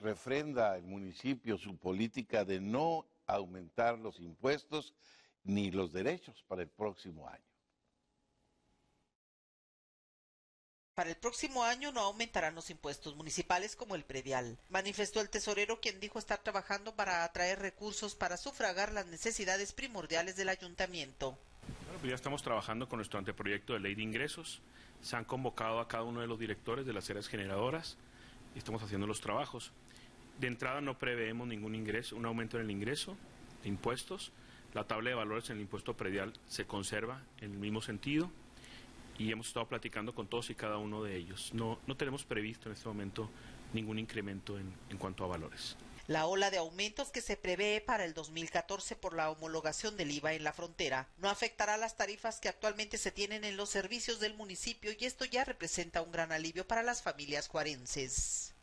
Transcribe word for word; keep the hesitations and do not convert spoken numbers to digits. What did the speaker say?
refrenda el municipio su política de no aumentar los impuestos ni los derechos para el próximo año. Para el próximo año no aumentarán los impuestos municipales como el predial, manifestó el tesorero, quien dijo estar trabajando para atraer recursos para sufragar las necesidades primordiales del ayuntamiento. Bueno, pues ya estamos trabajando con nuestro anteproyecto de ley de ingresos. Se han convocado a cada uno de los directores de las áreas generadoras y estamos haciendo los trabajos. De entrada no preveemos ningún ingreso, un aumento en el ingreso de impuestos. La tabla de valores en el impuesto predial se conserva en el mismo sentido y hemos estado platicando con todos y cada uno de ellos. No, no tenemos previsto en este momento ningún incremento en, en cuanto a valores. La ola de aumentos que se prevé para el dos mil catorce por la homologación del I V A en la frontera no afectará las tarifas que actualmente se tienen en los servicios del municipio, y esto ya representa un gran alivio para las familias juarenses.